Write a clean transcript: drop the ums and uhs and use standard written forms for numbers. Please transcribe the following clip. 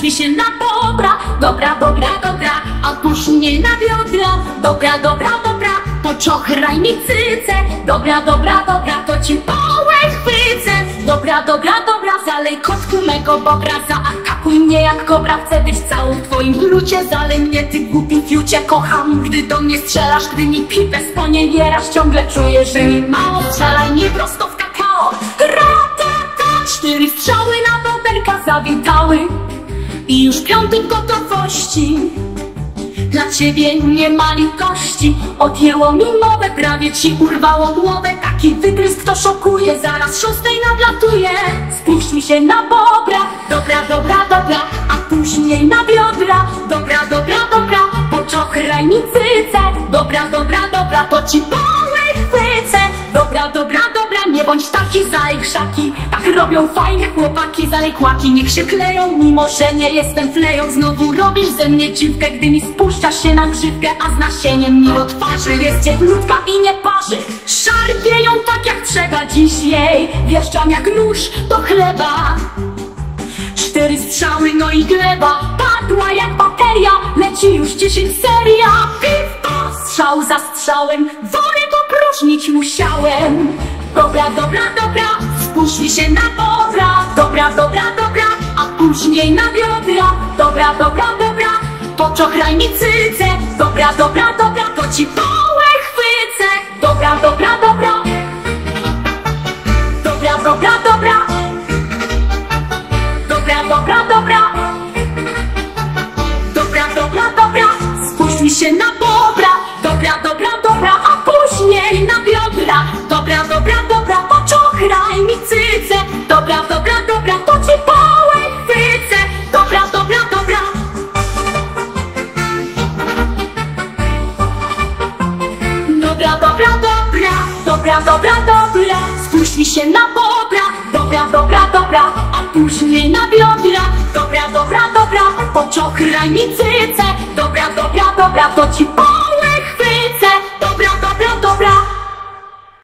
mi się na dobra, dobra, dobra, dobra, a puść mnie na biodra, dobra, dobra, dobra, to czochraj mi cycę, dobra, dobra, dobra, to ci połę chwycę, dobra, dobra, dobra, zalej kotku mego bobra, zaatakuj mnie jak kobra, chcę być całą w twoim blucie, zalej mnie ty głupi fiucie, kocham, gdy do mnie strzelasz, gdy mi pipę sponiewierasz, ciągle czuję, że mi mało, strzelaj mi prosto w kakao, ratata, 4 strzały na bobelka zawitały i już 5 w gotowości. Dla ciebie nie ma litości, odjęło mi mowę, prawie ci urwało głowę. Taki wytrysk to szokuje, zaraz 6 nadlatuje. Spuść mi się na bobra, dobra, dobra, dobra, a później na biodra, dobra, dobra, dobra, poczochraj mi cycę, dobra, dobra, dobra, to ci połę chwycę, dobra, dobra, dobra, nie bądź taki, zalej krzaki, tak robią fajne chłopaki, zalej kłaki, niech się kleją, mimo że nie jestem fleją. Znowu robisz ze mnie dziwkę, gdy mi spuszczasz się na grzywkę, a z nasieniem mi od twarzy jest cieplutka i nie parzy. Szarpie ją tak jak trzeba dziś jej, wieszczam jak nóż do chleba. 4 strzały, no i gleba padła jak bateria, leci już 10 seria. Piw, strzał za strzałem, wory popróżnić musiałem. Dobra, dobra, dobra, spuść mi się na bobra, dobra, dobra, dobra, a później na biodra, dobra, dobra, dobra, poczochraj mi cycę, dobra, dobra, dobra, to ci połę chwycę, dobra, dobra, dobra, dobra, dobra, dobra, dobra, dobra, dobra, dobra, dobra, dobra, spuść mi się na bobra, dobra, dobra, dobra, a później na biodra, dobra, dobra, dobra, poczochraj mi cycę, dobra, dobra, dobra, to ci połę chwycę, dobra, dobra, dobra. Dobra, dobra, dobra, dobra, dobra, dobra, spuść mi się na bobra, dobra, dobra, dobra, a później na biodra, dobra, dobra, dobra, poczochraj mi cycę, dobra, dobra, dobra, to ci połę